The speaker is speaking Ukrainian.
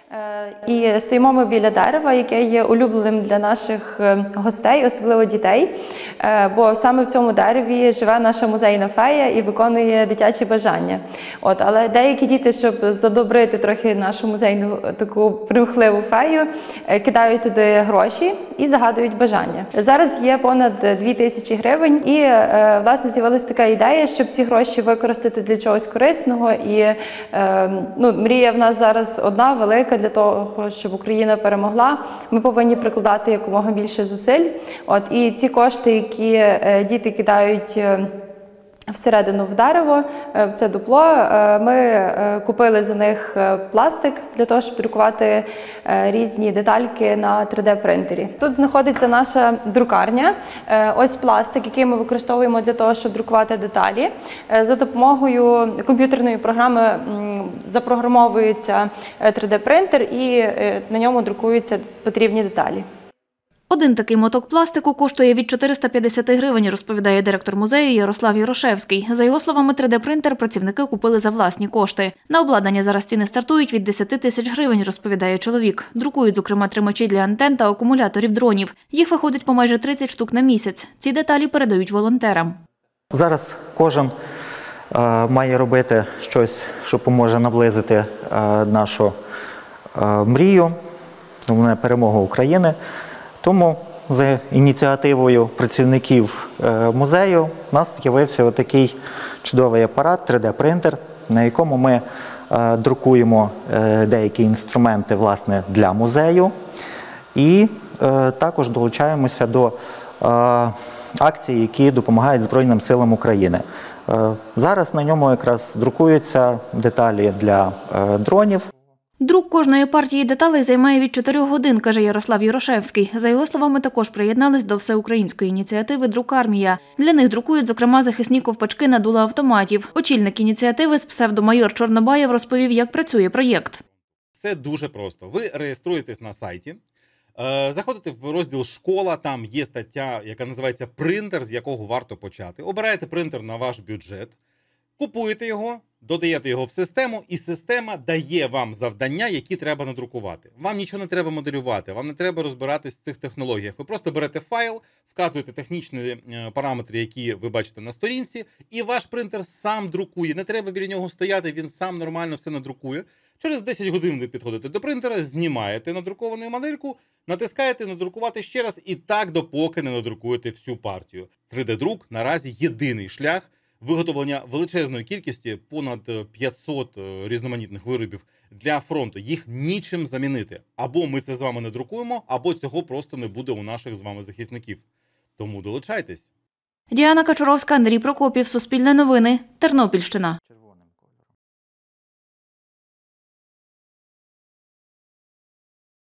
І стоїмо ми біля дерева, яке є улюбленим для наших гостей, особливо дітей, бо саме в цьому дереві живе наша музейна фея і виконує дитячі бажання. Але деякі діти, щоб задобрити трохи нашу музейну таку примхливу фею, кидають туди гроші і загадують бажання. Зараз є понад 2000 гривень і, власне, з'явилася така ідея, щоб ці гроші використати для чогось корисного. І мрія в нас зараз одна, велика, для того, щоб Україна перемогла. Ми повинні прикладати якомога більше зусиль. І ці кошти, які діти кидають всередину в дерево, в це дупло, ми купили за них пластик для того, щоб друкувати різні детальки на 3D-принтері. Тут знаходиться наша друкарня. Ось пластик, який ми використовуємо для того, щоб друкувати деталі. За допомогою комп'ютерної програми запрограмовується 3D-принтер і на ньому друкуються потрібні деталі. Один такий моток пластику коштує від 450 гривень, розповідає директор музею Ярослав Ярошевський. За його словами, 3D-принтер працівники купили за власні кошти. На обладнання зараз ціни стартують від 10 тисяч гривень, розповідає чоловік. Друкують, зокрема, тримачі для антен та акумуляторів дронів. Їх виходить по майже 30 штук на місяць. Ці деталі передають волонтерам. Зараз кожен має робити щось, що поможе наблизити нашу мрію, перемогу України. Тому за ініціативою працівників музею у нас з'явився такий чудовий апарат, 3D-принтер, на якому ми друкуємо деякі інструменти, власне, для музею. І також долучаємося до акцій, які допомагають Збройним силам України. Зараз на ньому якраз друкуються деталі для дронів. Друк кожної партії деталей займає від 4 годин, каже Ярослав Ярошевський. За його словами, також приєднались до всеукраїнської ініціативи «Друкармія». Для них друкують, зокрема, захисні ковпачки на дула автоматів. Очільник ініціативи з псевдомайор Чорнобаєв розповів, як працює проєкт. Все дуже просто. Ви реєструєтесь на сайті, заходите в розділ «Школа», там є стаття, яка називається «Принтер», з якого варто почати. Обираєте принтер на ваш бюджет, купуєте його, додаєте його в систему, і система дає вам завдання, які треба надрукувати. Вам нічого не треба моделювати, вам не треба розбиратись в цих технологіях. Ви просто берете файл, вказуєте технічні параметри, які ви бачите на сторінці, і ваш принтер сам друкує. Не треба біля нього стояти, він сам нормально все надрукує. Через 10 годин ви підходите до принтера, знімаєте надруковану модельку, натискаєте «Надрукувати ще раз» і так, допоки не надрукуєте всю партію. 3D-друк наразі єдиний шлях виготовлення величезної кількості, понад 500 різноманітних виробів для фронту. Їх нічим замінити. Або ми це з вами не друкуємо, або цього просто не буде у наших з вами захисників. Тому долучайтесь. Діана Качуровська, Андрій Прокопів, Суспільне новини, Тернопільщина.